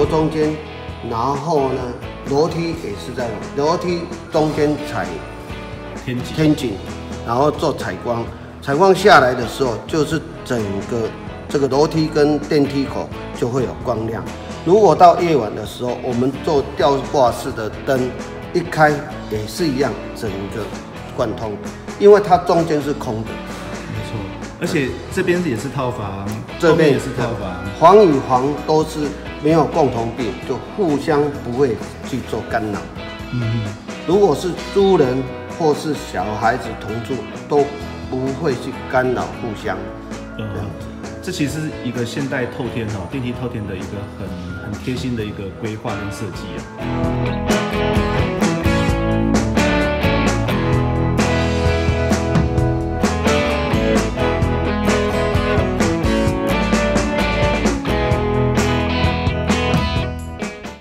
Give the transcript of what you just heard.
右中间，然后呢，楼梯也是在楼梯中间采天井，然后做采光。采光下来的时候，就是整个这个楼梯跟电梯口就会有光亮。如果到夜晚的时候，我们做吊挂式的灯一开也是一样，整个贯通，因为它中间是空的。 没错，而且这边也是套房， 这边也是套房， 房与房都是没有共同病，就互相不会去做干扰。如果是租人或是小孩子同住，都不会去干扰互相。 这其实是一个现代透天电梯透天的一个很贴心的一个规划跟设计啊。